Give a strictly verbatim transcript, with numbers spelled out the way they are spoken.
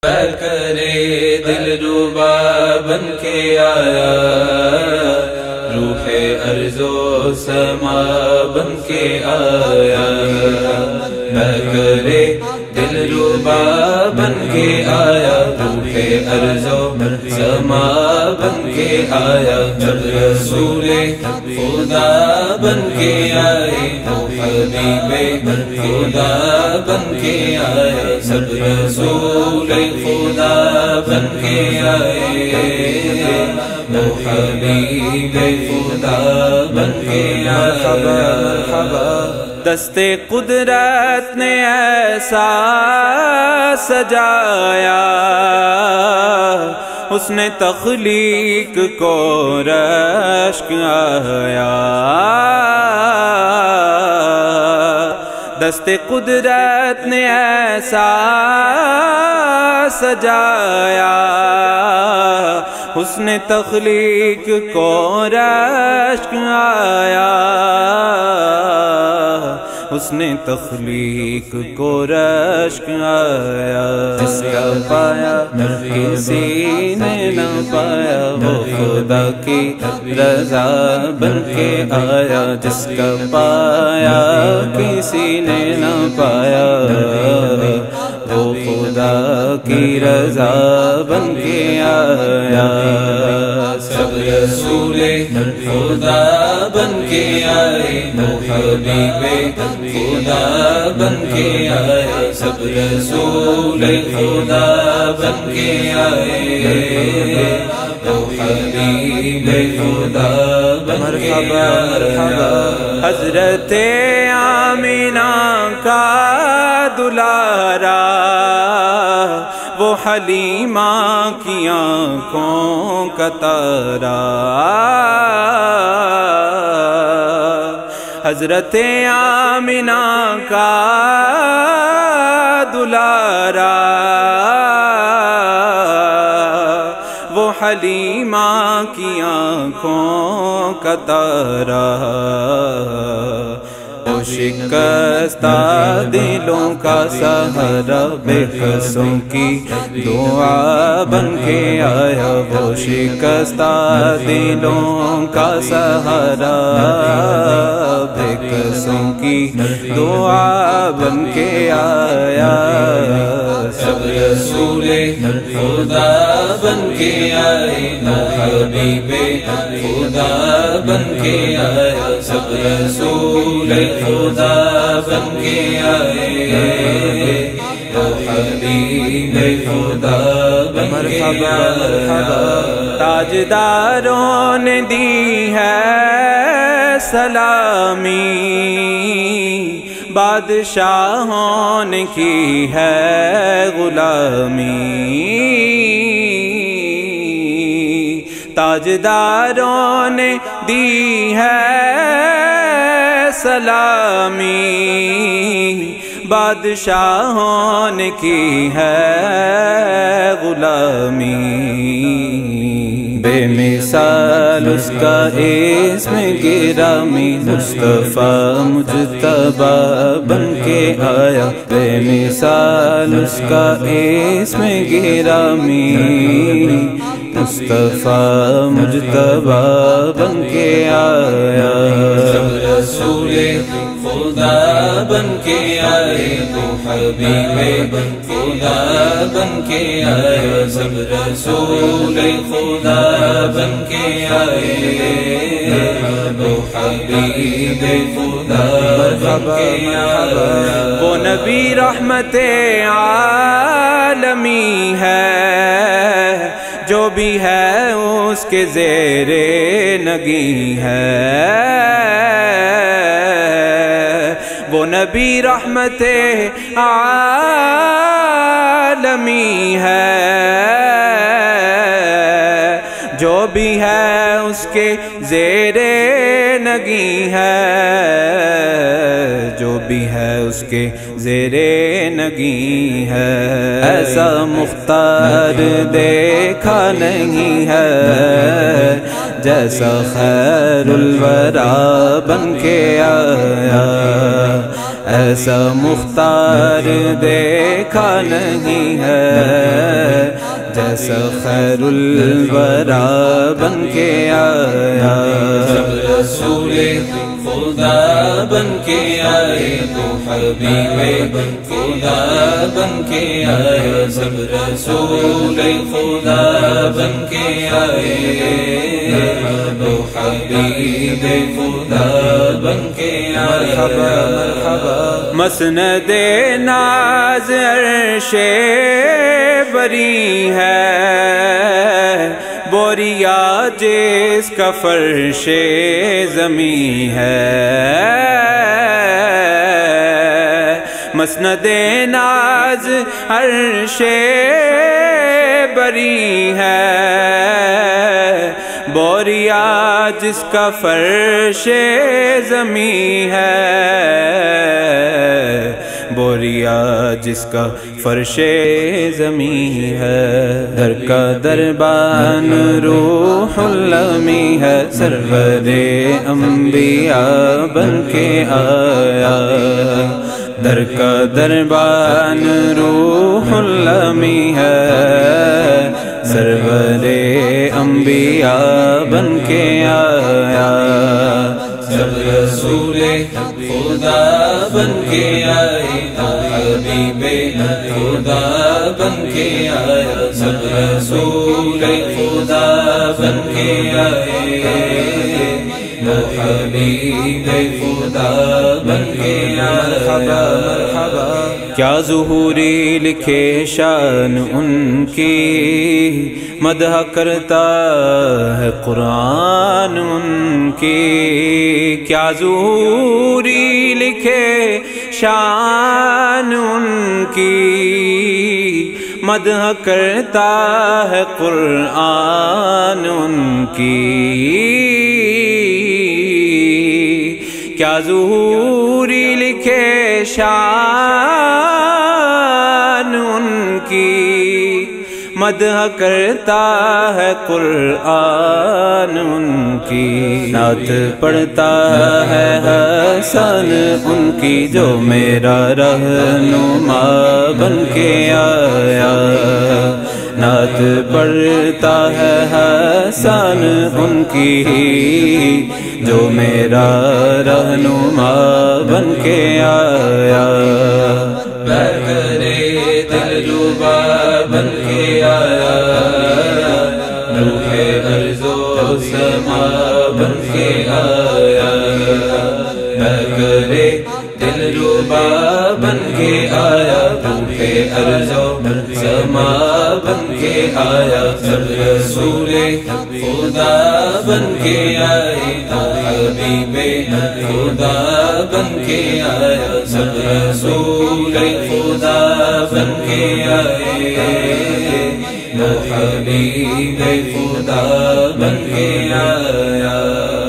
کرے دل ربا بن کے آیا، روح ارض و سما بن کے آیا، میں کرے دل ربا بن کے آیا، روح ارض و سما بن کے آیا، جب رسول خدا بن کے آئے تو حبیب خدا بن کے آیا، سب رسول خدا بن کے آئے تو حبیب خدا بن کے آیا۔ دست قدرت نے ایسا سجایا، اس نے تخلیق کو رشک آیا، دست قدرت نے ایسا سجایا، اس نے تخلیق کو رشک آیا، اس نے تخلیق کو رشک آیا، جس کا پایا کسی نے نہ پایا، وہ خدا کی رضا بن کے آیا، جس کا پایا کسی نے نہ پایا، وہ خدا کی رضا بن کے آیا، سب رسول خدا بن کے آئے تو حبیب خدا بن کے آیا، سب رسول خدا بن کے آئے تو حبیب خدا بن کے آیا۔ حضرت آمینہ کا دلارا، وہ حلیمہ کی آنکھوں کا تارا، حضرت آمینہ کا دلارا، وہ حلیمہ کی آنکھوں کا تارا، وہ شکستہ دلوں کا سہارا، بے کسوں کی دعا بن کے آیا، وہ شکستہ دلوں کا سہارا، بے کسوں کی دعا بن کے آیا، سب رسول خدا بن کے آئے تو حبیب خدا بن کے آیا، سب رسول خدا بن کے آئے تو حبیب خدا بن کے آیا۔ تاجداروں نے دی ہے سلامی، بادشاہوں نے کی ہے غلامی، تاجداروں نے دی ہے سلامی، بادشاہوں نے کی ہے غلامی، بے مثال اس کا اسم گرامی، مصطفیٰ مجتبی بن کے آیا، بے مثال اس کا اسم گرامی، مصطفیٰ مجتبی بن کے آیا، سب رسول خدا بن کے آئے تو حبیب خدا بن کے آیا، سب رسول خدا بن کے آئے تو حبیب خدا بن کے آیا، وہ نبی رحمت عالمی ہے، جو بھی ہے اس کے زیر نگی ہے، وہ نبی رحمت عالمی ہے، جو بھی ہے اس کے زیر نگی ہے، جو بھی ہے اس کے زیر نگی ہے، ایسا مختار دیکھا نہیں ہے، جیسا خیر الورا بن کے آیا، ایسا مختار دیکھا نہیں ہے، ایسا خیر الورا بن کے آیا، جب رسول خدا بن کے آئے تو حبیب خدا بن کے آیا، سب رسول خدا بن کے آئے تو حبیب خدا بن کے آیا۔ مسند ناز عرش بری ہے، بوریا جس کا فرش زمیں ہے، مسند ناز عرش بری ہے، بوریا جس کا فرش زمیں ہے، بوریا جس کا فرش زمیں ہے، در کا دربان روح المی ہے، سرور انبیاء بن کے آیا، در کا دربان روح المی ہے، سرور انبیاء بن کے آیا، جب رسول خدا بن کے آئے تو حبیب خدا بن کے آیا، سب رسول خدا بن کے آئے تو حبیب خدا بن کے آیا۔ کیا ظہوری لکھے شان ان کی، مدح کرتا ہے قرآن ان کی، کیا ظہوری لکھے شان ان کی، مدح کرتا ہے قرآن ان کی، کیا ظہوری لکھے شان ان کی، مدح کرتا ہے قرآن ان کی، نعت پڑھتا ہے حسن ان کی، جو میرا رہنما بن کے آیا، نعت پڑھتا ہے حسن ان کی، جو میرا رہنما بن کے آیا، بہرے دلربا بن کے آیا، روح ارض و سما بن کے آیا، بہرے دلربا بن کے آیا، روح ارض و سما بن کے آیا، سب رسول خدا بن کے آئے تو حبیب خدا بن کے آیا، سب رسول خدا بن کے آئے تو حبیب خدا بن کے آیا۔